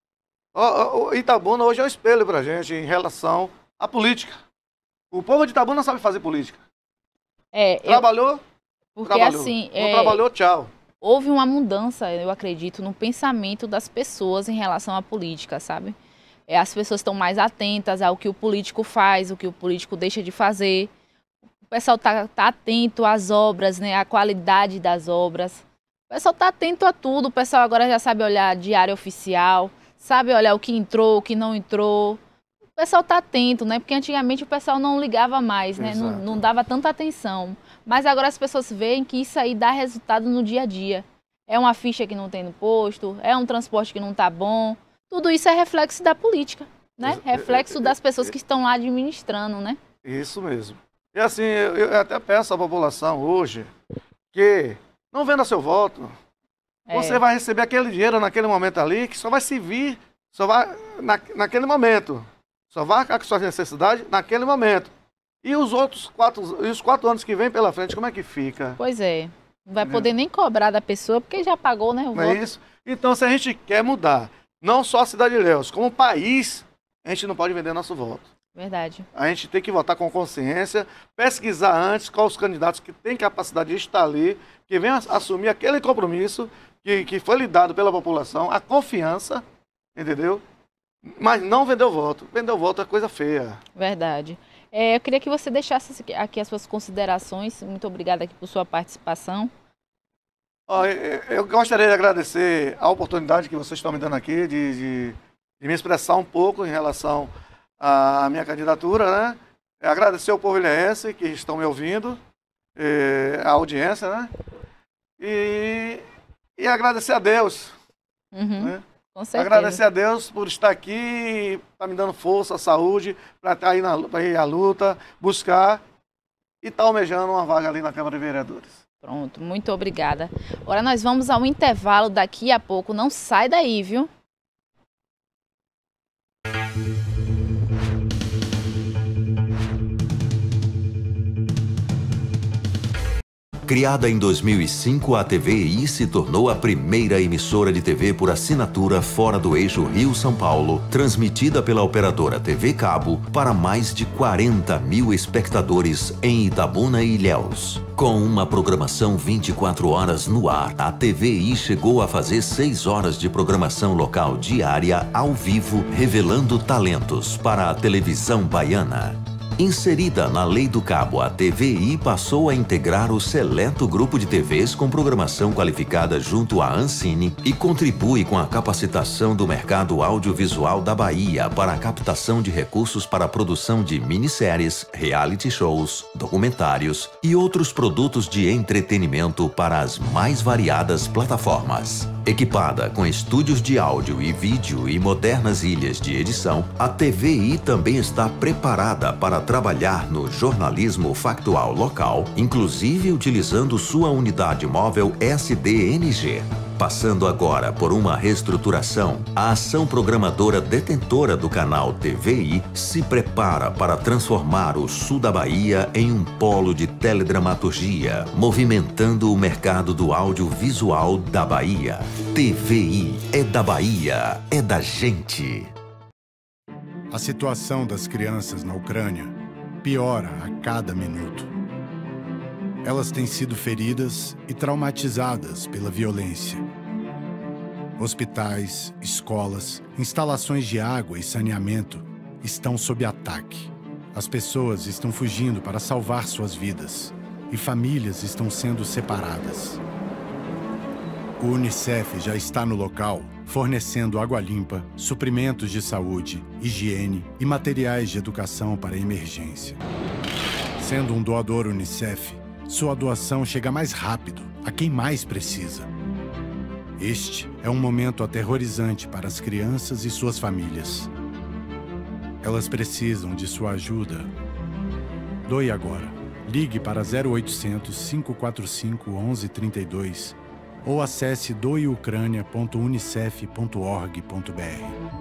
Speaker 7: O Itabuna hoje é um espelho pra gente em relação à política. O povo de Itabuna sabe fazer política. Trabalhou?
Speaker 3: Porque
Speaker 7: trabalhou.
Speaker 3: assim,
Speaker 7: não trabalhou, tchau.
Speaker 3: Houve uma mudança, eu acredito, no pensamento das pessoas em relação à política, sabe? As pessoas estão mais atentas ao que o político faz, o que o político deixa de fazer. O pessoal tá atento às obras, né? À qualidade das obras. O pessoal tá atento a tudo. O pessoal agora já sabe olhar diário oficial, sabe olhar o que entrou, o que não entrou. O pessoal tá atento, né? Porque antigamente o pessoal não ligava mais, né? Não dava tanta atenção. Mas agora as pessoas veem que isso aí dá resultado no dia a dia. É uma ficha que não tem no posto, é um transporte que não tá bom. Tudo isso é reflexo da política, né? Reflexo das pessoas que estão lá administrando, né?
Speaker 7: Isso mesmo. E assim, eu até peço à população hoje que não venda seu voto. Você vai receber aquele dinheiro naquele momento ali que só vai servir, só vai naquele momento. Só vai arcar com suas necessidades naquele momento. E os outros 4 anos que vem pela frente, como é que fica?
Speaker 3: Pois é. Não vai poder nem cobrar da pessoa, porque já pagou, né, o voto.
Speaker 7: É isso? Então, se a gente quer mudar, não só a cidade de Ilhéus, como o país, a gente não pode vender nosso voto.
Speaker 3: Verdade.
Speaker 7: A gente tem que votar com consciência, pesquisar antes quais os candidatos que têm capacidade de estar ali, que venham assumir aquele compromisso que foi lhe dado pela população, a confiança, entendeu? Mas não vender o voto. Vender o voto é coisa feia.
Speaker 3: Verdade. Eu queria que você deixasse aqui as suas considerações. Muito obrigada aqui por sua participação.
Speaker 7: Eu gostaria de agradecer a oportunidade que vocês estão me dando aqui de me expressar um pouco em relação à minha candidatura, né? Agradecer ao povo ilhéense que estão me ouvindo, a audiência, né? E agradecer a Deus. Né?
Speaker 3: Com certeza.
Speaker 7: Agradecer a Deus por estar aqui, tá me dando força, saúde, para ir à luta, buscar e estar almejando uma vaga ali na Câmara de Vereadores.
Speaker 3: Pronto, muito obrigada. Agora nós vamos ao intervalo daqui a pouco. Não sai daí, viu?
Speaker 2: Criada em 2005, a TVI se tornou a primeira emissora de TV por assinatura fora do eixo Rio-São Paulo, transmitida pela operadora TV Cabo para mais de 40 mil espectadores em Itabuna e Ilhéus. Com uma programação 24 horas no ar, a TVI chegou a fazer 6 horas de programação local diária ao vivo, revelando talentos para a televisão baiana. Inserida na Lei do Cabo, a TVI passou a integrar o seleto grupo de TVs com programação qualificada junto à Ancine e contribui com a capacitação do mercado audiovisual da Bahia para a captação de recursos para a produção de minisséries, reality shows, documentários e outros produtos de entretenimento para as mais variadas plataformas. Equipada com estúdios de áudio e vídeo e modernas ilhas de edição, a TVI também está preparada para trabalhar no jornalismo factual local, inclusive utilizando sua unidade móvel SDNG. Passando agora por uma reestruturação, a ação programadora detentora do canal TVI se prepara para transformar o sul da Bahia em um polo de teledramaturgia, movimentando o mercado do audiovisual da Bahia. TVI é da Bahia, é da gente.
Speaker 8: A situação das crianças na Ucrânia piora a cada minuto. Elas têm sido feridas e traumatizadas pela violência. Hospitais, escolas, instalações de água e saneamento estão sob ataque. As pessoas estão fugindo para salvar suas vidas e famílias estão sendo separadas. O UNICEF já está no local, fornecendo água limpa, suprimentos de saúde, higiene e materiais de educação para a emergência. Sendo um doador UNICEF, sua doação chega mais rápido a quem mais precisa. Este é um momento aterrorizante para as crianças e suas famílias. Elas precisam de sua ajuda. Doe agora. Ligue para 0800 545 1132 ou acesse doeucrania.unicef.org.br.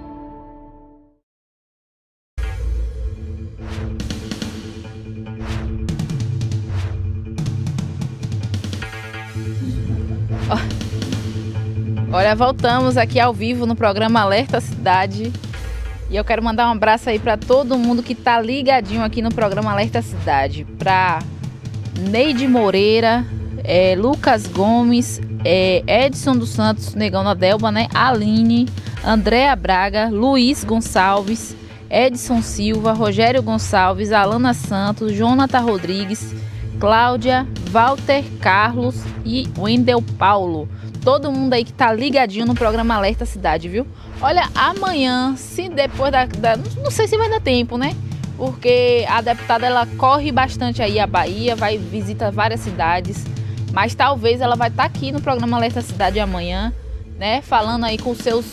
Speaker 3: Olha, voltamos aqui ao vivo no programa Alerta Cidade. E eu quero mandar um abraço aí para todo mundo que tá ligadinho aqui no programa Alerta Cidade. Para Neide Moreira, Lucas Gomes, Edson dos Santos, Negão da Delba, né? Aline, Andréa Braga, Luiz Gonçalves, Edson Silva, Rogério Gonçalves, Alana Santos, Jonathan Rodrigues, Cláudia, Walter Carlos e Wendel Paulo. Todo mundo aí que tá ligadinho no programa Alerta Cidade, viu? Olha, amanhã, se depois não sei se vai dar tempo, né? Porque a deputada, ela corre bastante aí a Bahia, vai visitar várias cidades. Mas talvez ela vai estar aqui no programa Alerta Cidade amanhã, né? Falando aí com seus...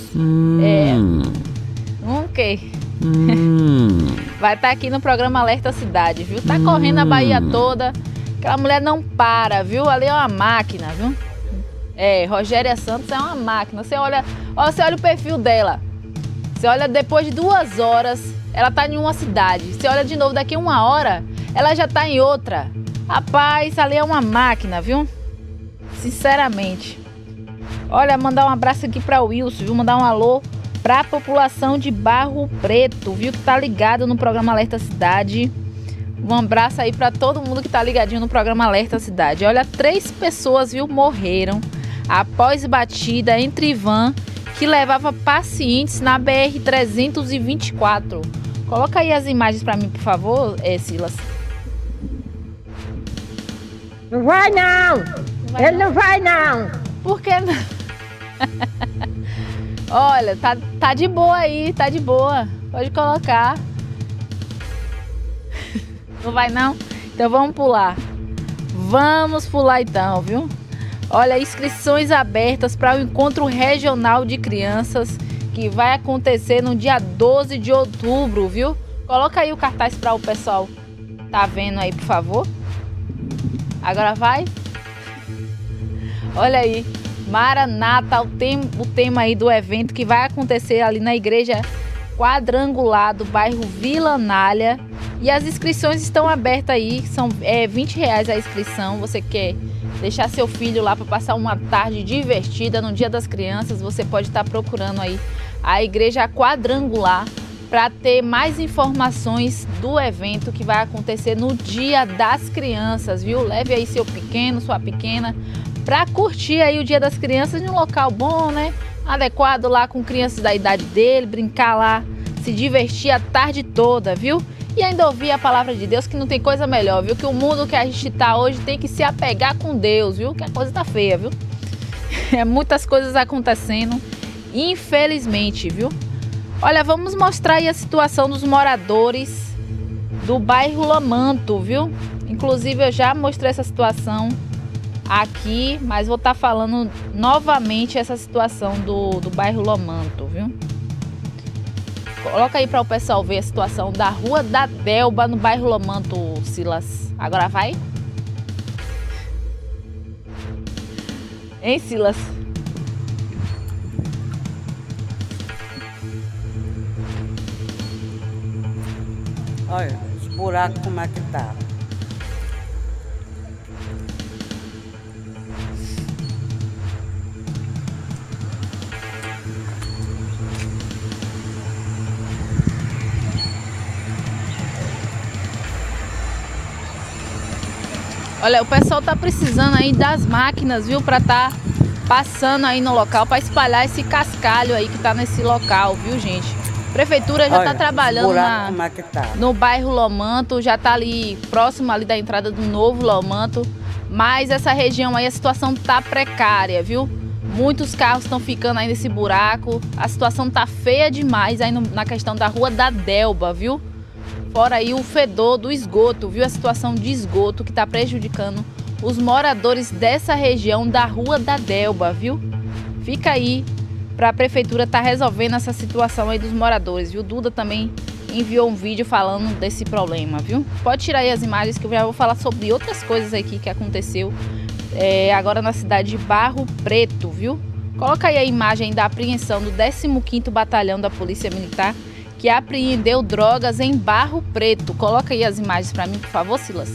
Speaker 3: O quê? Vai estar aqui no programa Alerta Cidade, viu? Tá correndo a Bahia toda. Aquela mulher não para, viu? Ali é uma máquina, viu? Rogéria Santos é uma máquina. Você olha o perfil dela. Você olha depois de 2 horas, ela tá em uma cidade. Você olha de novo daqui a 1 hora, ela já tá em outra. Rapaz, ali é uma máquina, viu? Sinceramente. Olha, mandar um abraço aqui pra Wilson, viu? Mandar um alô pra população de Barro Preto, viu? Que tá ligado no programa Alerta Cidade. Um abraço aí pra todo mundo que tá ligadinho no programa Alerta Cidade. Olha, 3 pessoas, viu, morreram após batida entre van que levava pacientes na BR-324. Coloca aí as imagens pra mim, por favor, Silas.
Speaker 4: Não vai não! Ele não vai não!
Speaker 3: Por que não? Olha, tá de boa aí, tá de boa. Pode colocar. Não vai não? Então vamos pular. Vamos pular então, viu? Olha, inscrições abertas para o Encontro Regional de Crianças que vai acontecer no dia 12 de outubro, viu? Coloca aí o cartaz para o pessoal tá vendo aí, por favor. Agora vai. Olha aí, Maranata, o tema aí do evento que vai acontecer ali na Igreja Quadrangular do bairro Vila Anália. E as inscrições estão abertas aí, são R$20 a inscrição. Você quer deixar seu filho lá para passar uma tarde divertida no Dia das Crianças, você pode estar procurando aí a Igreja Quadrangular para ter mais informações do evento que vai acontecer no Dia das Crianças, viu? Leve aí seu pequeno, sua pequena, para curtir aí o Dia das Crianças em um local bom, né? Adequado lá com crianças da idade dele, brincar lá, se divertir a tarde toda, viu? E ainda ouvir a palavra de Deus, que não tem coisa melhor, viu? Que o mundo que a gente tá hoje tem que se apegar com Deus, viu? Que a coisa tá feia, viu? É muitas coisas acontecendo, infelizmente, viu? Olha, vamos mostrar aí a situação dos moradores do bairro Lamanto, viu? Inclusive eu já mostrei essa situação aqui, mas vou estar falando novamente essa situação do bairro Lamanto, viu? Coloca aí para o pessoal ver a situação da Rua da Delba, no bairro Lamanto, Silas. Agora vai. Hein, Silas?
Speaker 9: Olha, os buracos como é que tá.
Speaker 3: Olha, o pessoal tá precisando aí das máquinas, viu? Pra tá passando aí no local, pra espalhar esse cascalho aí que tá nesse local, viu, gente? A prefeitura já tá trabalhando no bairro Lamanto, já tá ali próximo ali da entrada do novo Lamanto, mas essa região aí a situação tá precária, viu? Muitos carros estão ficando aí nesse buraco, a situação tá feia demais aí na questão da Rua da Delba, viu? Fora aí o fedor do esgoto, viu? A situação de esgoto que está prejudicando os moradores dessa região da Rua da Delba, viu? Fica aí para a prefeitura estar resolvendo essa situação aí dos moradores, viu? Duda também enviou um vídeo falando desse problema, viu? Pode tirar aí as imagens que eu já vou falar sobre outras coisas aqui que aconteceu agora na cidade de Barro Preto, viu? Coloca aí a imagem da apreensão do 15º Batalhão da Polícia Militar, que apreendeu drogas em Barro Preto. Coloca aí as imagens para mim, por favor, Silas.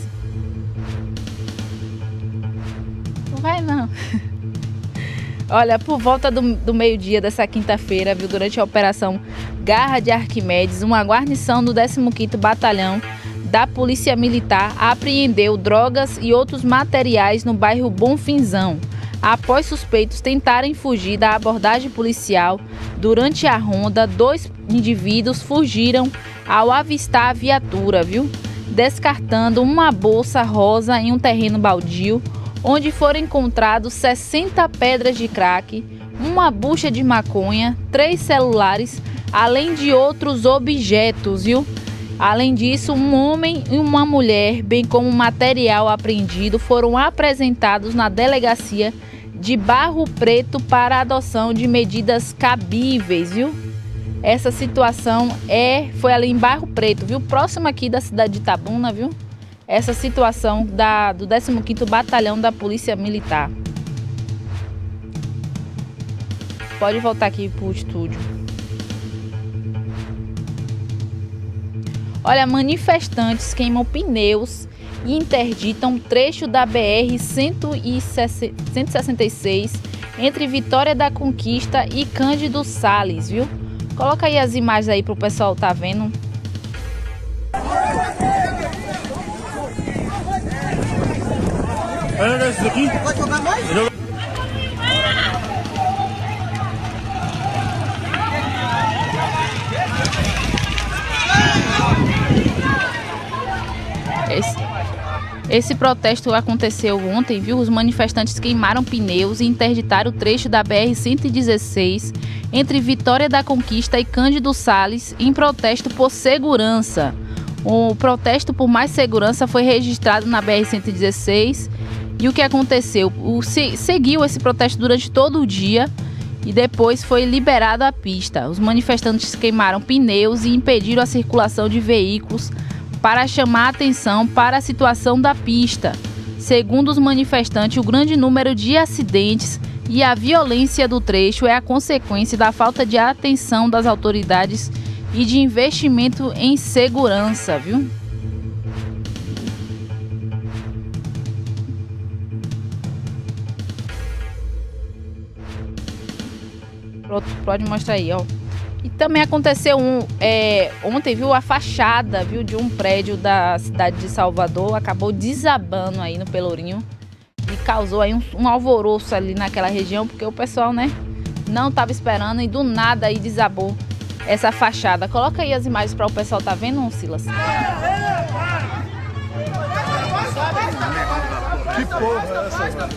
Speaker 3: Não vai não. Olha, por volta do meio-dia dessa quinta-feira, viu, durante a operação Garra de Arquimedes, uma guarnição do 15º Batalhão da Polícia Militar apreendeu drogas e outros materiais no bairro Bonfinzão, após suspeitos tentarem fugir da abordagem policial. Durante a ronda, 2 indivíduos fugiram ao avistar a viatura, viu? Descartando uma bolsa rosa em um terreno baldio, onde foram encontrados 60 pedras de crack, uma bucha de maconha, 3 celulares, além de outros objetos, viu? Além disso, um homem e uma mulher, bem como material apreendido, foram apresentados na delegacia de Barro Preto para a adoção de medidas cabíveis, viu? Essa situação foi ali em Barro Preto, viu? Próximo aqui da cidade de Itabuna, viu? Essa situação do 15º Batalhão da Polícia Militar. Pode voltar aqui pro estúdio. Olha, manifestantes queimam pneus e interditam trecho da BR-166 entre Vitória da Conquista e Cândido Sales, viu? Coloca aí as imagens aí pro pessoal tá vendo.
Speaker 10: Pode jogar mais?
Speaker 3: Esse protesto aconteceu ontem, viu? Os manifestantes queimaram pneus e interditaram o trecho da BR-116 entre Vitória da Conquista e Cândido Salles em protesto por segurança. O protesto por mais segurança foi registrado na BR-116 e o que aconteceu? Seguiu esse protesto durante todo o dia e depois foi liberada a pista. Os manifestantes queimaram pneus e impediram a circulação de veículos para chamar a atenção para a situação da pista. Segundo os manifestantes, o grande número de acidentes e a violência do trecho é a consequência da falta de atenção das autoridades e de investimento em segurança, viu? Pode mostrar aí, ó. E também aconteceu ontem, viu, a fachada, viu, de um prédio da cidade de Salvador acabou desabando aí no Pelourinho e causou aí um alvoroço ali naquela região, porque o pessoal, né, não estava esperando e do nada aí desabou essa fachada. Coloca aí as imagens para o pessoal tá vendo, Silas?
Speaker 11: Que porra é essa?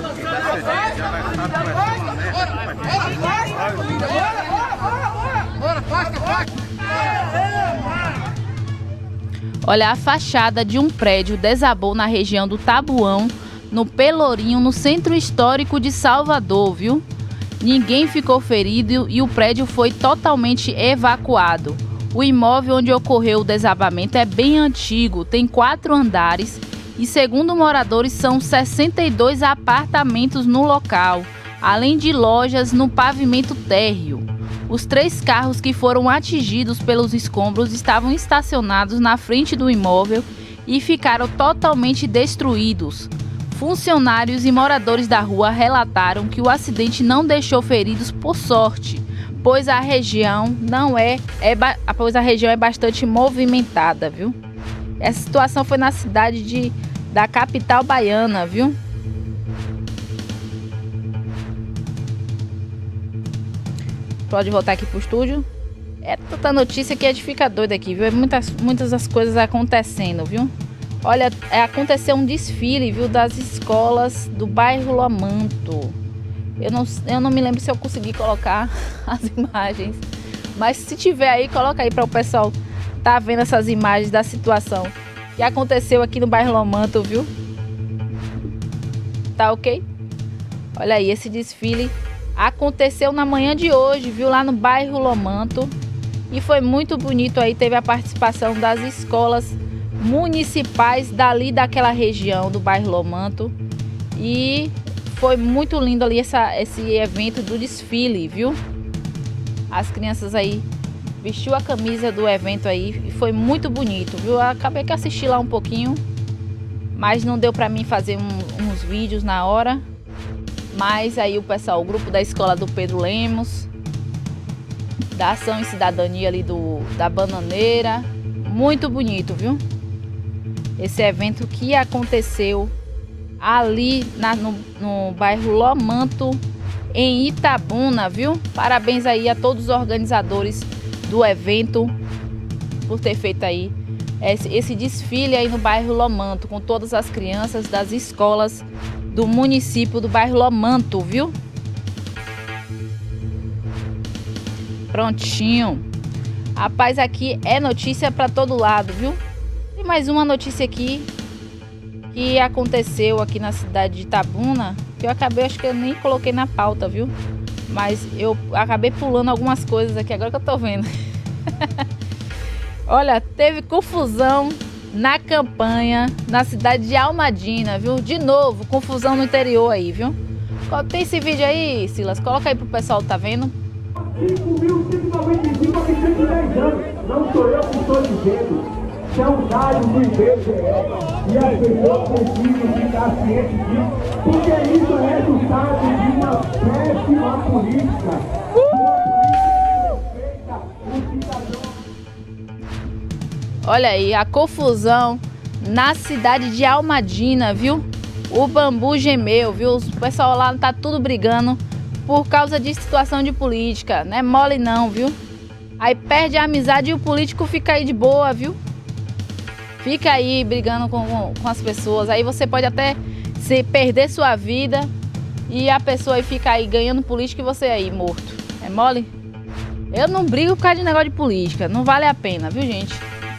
Speaker 3: Olha, a fachada de um prédio desabou na região do Tabuão, no Pelourinho, no centro histórico de Salvador, viu? Ninguém ficou ferido e o prédio foi totalmente evacuado. O imóvel onde ocorreu o desabamento é bem antigo, tem 4 andares e, segundo moradores, são 62 apartamentos no local, além de lojas no pavimento térreo. Os 3 carros que foram atingidos pelos escombros estavam estacionados na frente do imóvel e ficaram totalmente destruídos. Funcionários e moradores da rua relataram que o acidente não deixou feridos por sorte, pois a região é bastante movimentada, viu? Essa situação foi na cidade da capital baiana, viu? Pode voltar aqui pro estúdio. É tanta notícia que a gente fica doido aqui, viu? É muitas das coisas acontecendo, viu? Olha, aconteceu um desfile, viu, das escolas do bairro Lomanto. Eu não me lembro se eu consegui colocar as imagens, mas se tiver aí, coloca aí para o pessoal tá vendo essas imagens da situação que aconteceu aqui no bairro Lomanto, viu? Tá ok? Olha aí, esse desfile aconteceu na manhã de hoje, viu, lá no bairro Lomanto, e foi muito bonito aí, teve a participação das escolas municipais daquela região do bairro Lomanto e foi muito lindo ali esse evento do desfile, viu? As crianças aí vestiu a camisa do evento aí e foi muito bonito, viu? Eu acabei que assisti lá um pouquinho, mas não deu para mim fazer uns vídeos na hora. Mas aí o pessoal, o grupo da escola do Pedro Lemos, da Ação e Cidadania ali da Bananeira, muito bonito, viu? Esse evento que aconteceu ali no bairro Lomanto, em Itabuna, viu? Parabéns aí a todos os organizadores do evento por ter feito aí esse desfile aí no bairro Lomanto, com todas as crianças das escolas do município do bairro Lomanto, viu? Prontinho. Rapaz, aqui é notícia para todo lado, viu? Tem mais uma notícia aqui que aconteceu aqui na cidade de Itabuna, que eu acabei, acho que eu nem coloquei na pauta, viu? Mas eu acabei pulando algumas coisas aqui, agora que eu tô vendo. Olha, teve confusão na campanha na cidade de Almadina, viu? De novo, confusão no interior aí, viu? Tem esse vídeo aí, Silas? Coloca aí pro pessoal, tá vendo?
Speaker 12: 5.195 a 110 anos. Não sou eu que estou dizendo. São dados do IBGE. E as pessoas precisam ficar cientes disso. Porque isso é resultado de uma péssima política.
Speaker 3: Olha aí, a confusão na cidade de Almadina, viu? O bambu gemeu, viu? O pessoal lá tá tudo brigando por causa de situação de política. Não é mole não, viu? Aí perde a amizade e o político fica aí de boa, viu? Fica aí brigando com as pessoas. Aí você pode até perder sua vida e a pessoa aí fica aí ganhando política e você aí morto. É É mole? Eu não brigo por causa de negócio de política. Não vale a pena, viu, gente?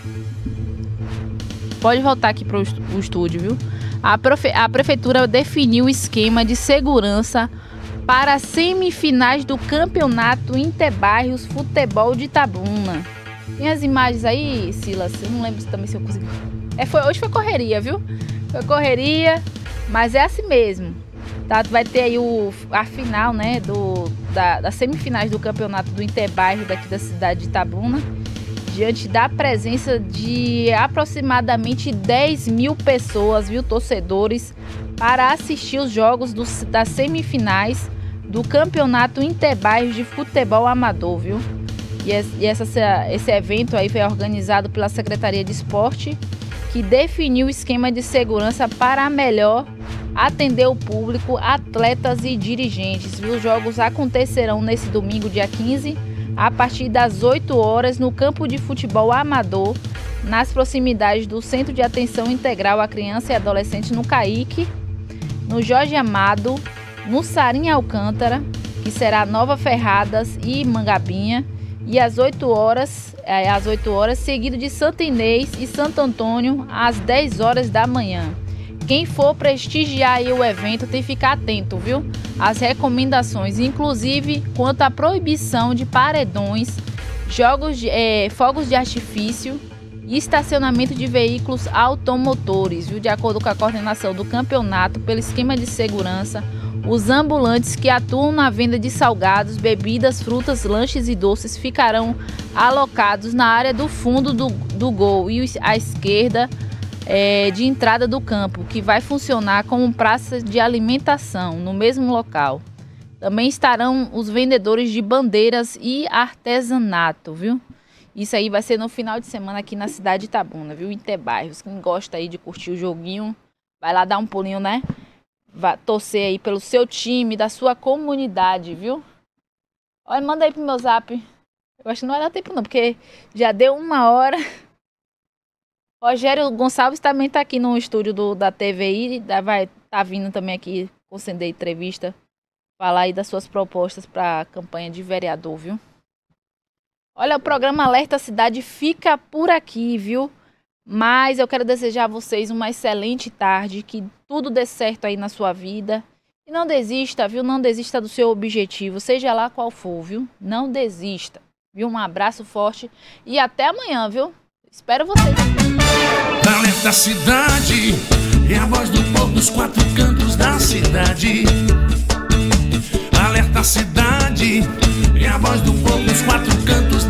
Speaker 3: Pode voltar aqui pro estúdio, viu? A prefeitura definiu o esquema de segurança para as semifinais do campeonato Interbairros Futebol de Itabuna. Tem as imagens aí, Silas? Eu não lembro também se eu consegui. Hoje foi correria, viu? Foi correria, mas é assim mesmo. Tá? Vai ter aí a final, né, das semifinais do campeonato do Interbairro daqui da cidade de Itabuna, diante da presença de aproximadamente 10 mil pessoas, viu, torcedores, para assistir os jogos das semifinais do campeonato Interbairros de futebol amador, viu? E esse evento aí foi organizado pela Secretaria de Esporte, que definiu o esquema de segurança para melhor atender o público, atletas e dirigentes, viu? Os jogos acontecerão nesse domingo, dia 15, a partir das 8 horas, no campo de futebol amador, nas proximidades do Centro de Atenção Integral à Criança e Adolescente no CAIC, no Jorge Amado, no Sarim Alcântara, que será Nova Ferradas e Mangabinha, e às 8 horas, seguido de Santa Inês e Santo Antônio, às 10 horas da manhã. Quem for prestigiar aí o evento tem que ficar atento, viu? As recomendações, inclusive quanto à proibição de paredões, fogos de artifício e estacionamento de veículos automotores, viu? De acordo com a coordenação do campeonato, pelo esquema de segurança, os ambulantes que atuam na venda de salgados, bebidas, frutas, lanches e doces ficarão alocados na área do fundo do gol e à esquerda de entrada do campo, que vai funcionar como praça de alimentação no mesmo local. Também estarão os vendedores de bandeiras e artesanato, viu? Isso aí vai ser no final de semana aqui na cidade de Itabuna, viu? Interbairros. Quem gosta aí de curtir o joguinho, vai lá dar um pulinho, né? Vai torcer aí pelo seu time, da sua comunidade, viu? Olha, manda aí pro meu zap. Eu acho que não vai dar tempo não, porque já deu 1 hora. Rogério Gonçalves também tá aqui no estúdio da TVI, vai tá vindo também aqui conceder entrevista, falar aí das suas propostas para a campanha de vereador, viu? Olha, o programa Alerta Cidade fica por aqui, viu? Mas eu quero desejar a vocês uma excelente tarde, que tudo dê certo aí na sua vida. E não desista, viu? Não desista do seu objetivo, seja lá qual for, viu? Não desista, viu? Um abraço forte e até amanhã, viu? Espero vocês.
Speaker 1: Alerta Cidade, é a voz do povo dos 4 cantos da cidade. Alerta Cidade, é a voz do povo dos 4 cantos